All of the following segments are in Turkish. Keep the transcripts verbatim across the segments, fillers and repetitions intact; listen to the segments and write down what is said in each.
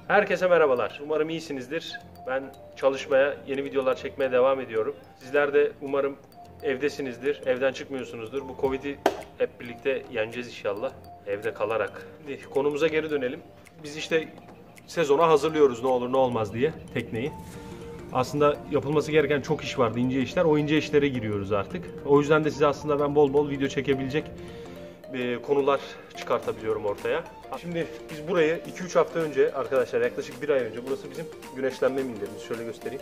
Herkese merhabalar. Umarım iyisinizdir. Ben çalışmaya, yeni videolar çekmeye devam ediyorum. Sizler de umarım evdesinizdir, evden çıkmıyorsunuzdur. Bu Covid'i hep birlikte yeneceğiz inşallah. Evde kalarak. Şimdi konumuza geri dönelim. Biz işte sezona hazırlıyoruz ne olur ne olmaz diye tekneyi. Aslında yapılması gereken çok iş vardı, ince işler. O ince işlere giriyoruz artık. O yüzden de size aslında ben bol bol video çekebilecek konular çıkartabiliyorum ortaya. Şimdi biz burayı iki üç hafta önce arkadaşlar, yaklaşık bir ay önce, burası bizim güneşlenme minderimiz. Şöyle göstereyim.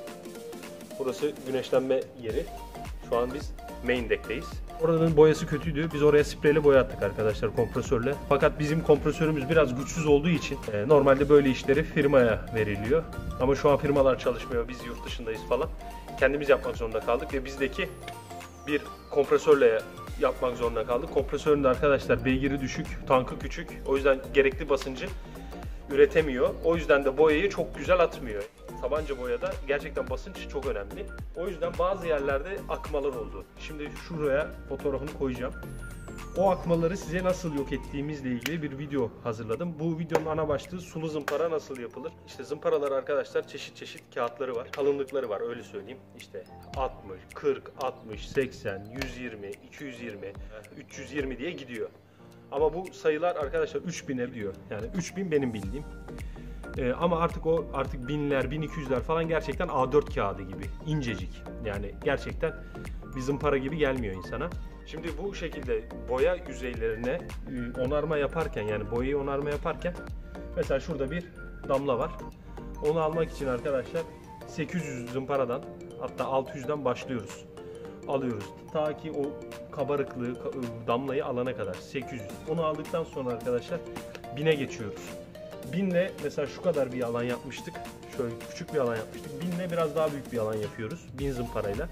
Burası güneşlenme yeri. Şu an biz main deck'teyiz. Oranın boyası kötüydü. Biz oraya spreyle boya attık arkadaşlar, kompresörle. Fakat bizim kompresörümüz biraz güçsüz olduğu için e, normalde böyle işleri firmaya veriliyor. Ama şu an firmalar çalışmıyor. Biz yurt dışındayız falan. Kendimiz yapmak zorunda kaldık ve bizdeki bir kompresörle yapmak zorunda kaldık. Kompresörün de arkadaşlar beygiri düşük, tankı küçük. O yüzden gerekli basıncı üretemiyor. O yüzden de boyayı çok güzel atmıyor. Tabanca boyada gerçekten basınç çok önemli. O yüzden bazı yerlerde akmalar oldu. Şimdi şuraya fotoğrafını koyacağım. O akmaları size nasıl yok ettiğimizle ilgili bir video hazırladım. Bu videonun ana başlığı sulu zımpara nasıl yapılır? İşte zımparalar arkadaşlar çeşit çeşit kağıtları var. Kalınlıkları var, öyle söyleyeyim. İşte altmış, kırk, altmış, seksen, yüz yirmi, iki yüz yirmi, üç yüz yirmi diye gidiyor. Ama bu sayılar arkadaşlar üç bine diyor. Yani üç bin benim bildiğim. Ee, ama artık o artık binler, bin iki yüzler falan gerçekten A dört kağıdı gibi incecik. Yani gerçekten bir zımpara gibi gelmiyor insana. Şimdi bu şekilde boya yüzeylerine onarma yaparken, yani boyayı onarma yaparken mesela şurada bir damla var. Onu almak için arkadaşlar sekiz yüz zımparadan, hatta altı yüzden başlıyoruz. Alıyoruz. Ta ki o kabarıklığı, damlayı alana kadar sekiz yüz. Onu aldıktan sonra arkadaşlar bine geçiyoruz. binle mesela şu kadar bir alan yapmıştık. Şöyle küçük bir alan yapmıştık. binle biraz daha büyük bir alan yapıyoruz. bin zımparayla.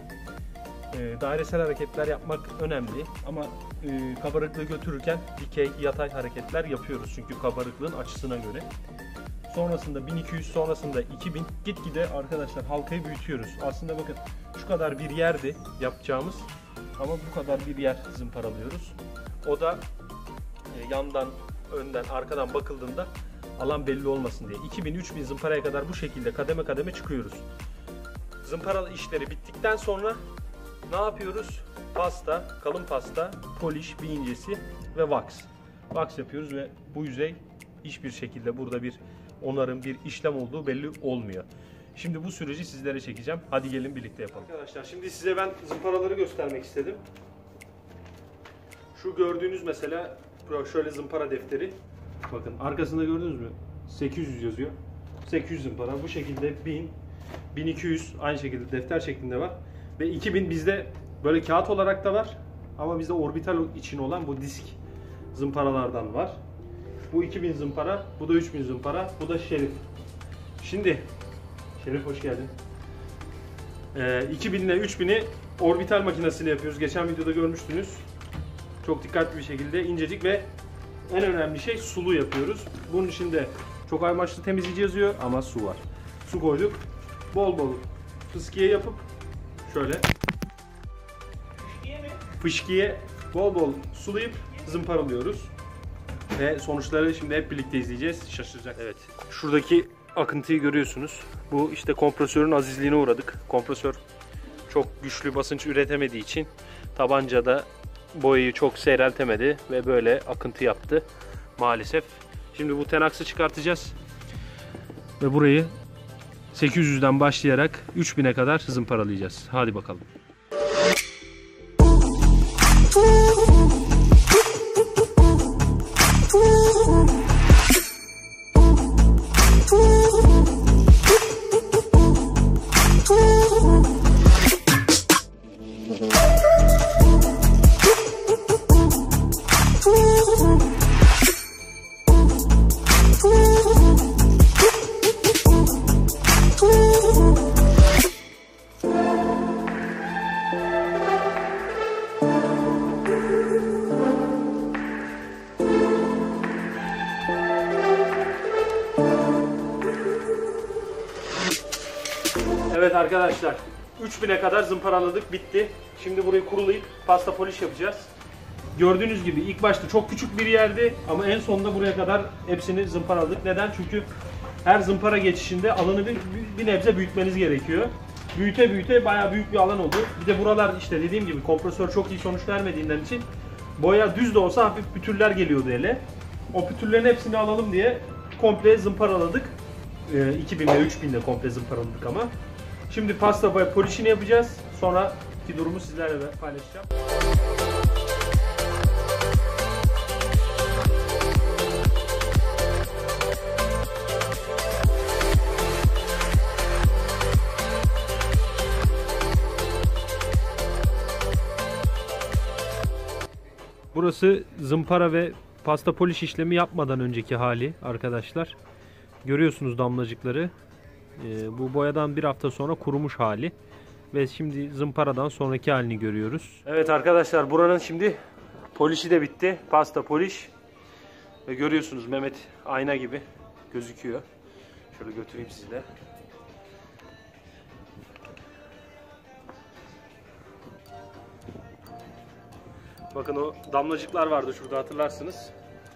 E, dairesel hareketler yapmak önemli ama e, kabarıklığı götürürken dikey, yatay hareketler yapıyoruz. Çünkü kabarıklığın açısına göre. Sonrasında bin iki yüz, sonrasında iki bin, gitgide arkadaşlar halkayı büyütüyoruz. Aslında bakın şu kadar bir yerdi yapacağımız ama bu kadar bir yer zımparalıyoruz. O da e, yandan, önden, arkadan bakıldığında alan belli olmasın diye. iki bin üç bin zımparaya kadar bu şekilde kademe kademe çıkıyoruz. Zımparalı işleri bittikten sonra ne yapıyoruz? Pasta, kalın pasta, polish, bir incesi ve wax. Wax yapıyoruz ve bu yüzey hiçbir şekilde burada bir onarım, bir işlem olduğu belli olmuyor. Şimdi bu süreci sizlere çekeceğim. Hadi gelin birlikte yapalım. Arkadaşlar şimdi size ben zımparaları göstermek istedim. Şu gördüğünüz mesela şöyle zımpara defteri. Bakın arkasında gördünüz mü? sekiz yüz yazıyor. sekiz yüz zımpara. Bu şekilde bin, bin iki yüz aynı şekilde defter şeklinde var. Ve iki bin bizde böyle kağıt olarak da var. Ama bizde orbital için olan bu disk zımparalardan var. Bu iki bin zımpara, bu da üç bin zımpara, bu da Şerif. Şimdi, Şerif hoş geldin. Ee, iki bin ile üç bin'i orbital makinesiyle yapıyoruz. Geçen videoda görmüştünüz. Çok dikkatli bir şekilde incecik ve en önemli şey sulu yapıyoruz. Bunun içinde çok amaçlı temizleyici yazıyor ama su var. Su koyduk. Bol bol fıskiye yapıp şöyle fışkiye mi? Fışkiye bol bol sulayıp zımparalıyoruz. Ve sonuçları şimdi hep birlikte izleyeceğiz. Şaşıracak. Evet. Şuradaki akıntıyı görüyorsunuz. Bu işte kompresörün azizliğine uğradık. Kompresör çok güçlü basınç üretemediği için tabancada boyayı çok seyreltemedi ve böyle akıntı yaptı maalesef. Şimdi bu tenaksı çıkartacağız. Ve burayı sekiz yüzden başlayarak üç bine kadar zımparalayacağız. Hadi bakalım. Evet arkadaşlar, üç bine kadar zımparaladık, bitti. Şimdi burayı kurulayıp pasta polish yapacağız. Gördüğünüz gibi ilk başta çok küçük bir yerdi ama en sonunda buraya kadar hepsini zımparaladık. Neden? Çünkü her zımpara geçişinde alanı bir, bir nebze büyütmeniz gerekiyor. Büyüte büyüte bayağı büyük bir alan oldu. Bir de buralar işte dediğim gibi kompresör çok iyi sonuç vermediğinden için boya düz de olsa hafif pütürler geliyordu ele. O pütürlerin hepsini alalım diye komple zımparaladık. Ee, iki bin ile üç bin ile komple zımparaladık ama. Şimdi pasta boya polişini yapacağız. Sonra ki durumu sizlerle paylaşacağım. Burası zımpara ve pasta poliş işlemi yapmadan önceki hali arkadaşlar. Görüyorsunuz damlacıkları. Ee, bu boyadan bir hafta sonra kurumuş hali. Ve şimdi zımparadan sonraki halini görüyoruz. Evet arkadaşlar, buranın şimdi polişi de bitti. Pasta poliş. Ve görüyorsunuz Mehmet ayna gibi gözüküyor. Şöyle götüreyim sizi de. Bakın o damlacıklar vardı şurada, hatırlarsınız.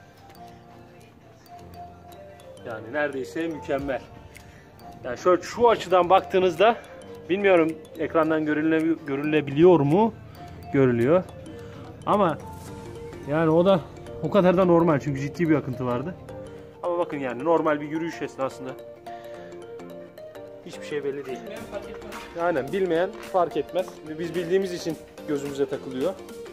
Yani neredeyse mükemmel. Yani şöyle şu açıdan baktığınızda, bilmiyorum ekrandan görüle, görülebiliyor mu? Görülüyor. Ama yani o da o kadar da normal, çünkü ciddi bir akıntı vardı. Ama bakın yani normal bir yürüyüş esnasında hiçbir şey belli değil. Bilmeyen fark etmez. Aynen, bilmeyen fark etmez. Biz bildiğimiz için gözümüze takılıyor.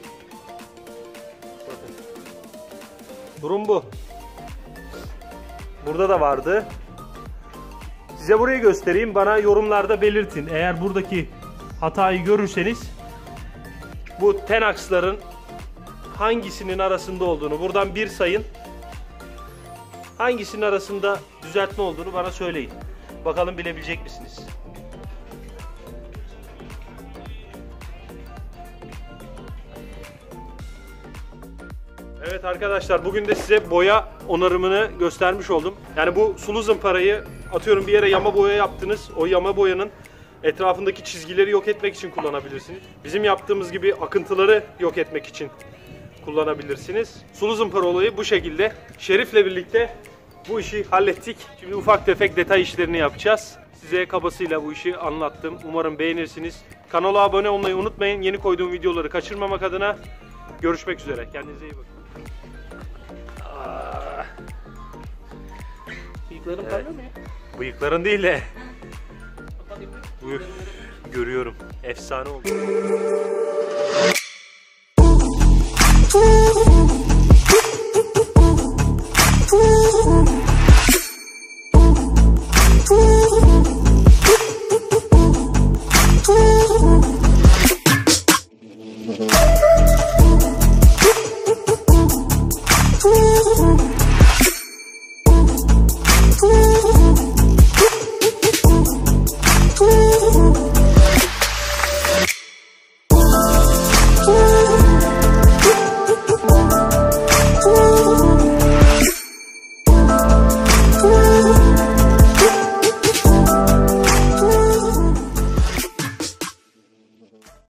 Bakın. Durum bu. Burada da vardı. Size burayı göstereyim. Bana yorumlarda belirtin. Eğer buradaki hatayı görürseniz bu tenaksların hangisinin arasında olduğunu buradan bir sayın. Hangisinin arasında düzeltme olduğunu bana söyleyin. Bakalım bilebilecek misiniz? Evet arkadaşlar, bugün de size boya onarımını göstermiş oldum. Yani bu sulu zımparayı atıyorum bir yere yama boya yaptınız. O yama boyanın etrafındaki çizgileri yok etmek için kullanabilirsiniz. Bizim yaptığımız gibi akıntıları yok etmek için kullanabilirsiniz. Sulu zımpara olayı bu şekilde. Şerif'le birlikte bu işi hallettik. Şimdi ufak tefek detay işlerini yapacağız. Size kabasıyla bu işi anlattım. Umarım beğenirsiniz. Kanala abone olmayı unutmayın. Yeni koyduğum videoları kaçırmamak adına. Görüşmek üzere. Kendinize iyi bakın. Aa. Bıyıkların Evet. parlıyor mu ya? Bıyıkların değil de. Üf, görüyorum. Efsane oldu. Ooh.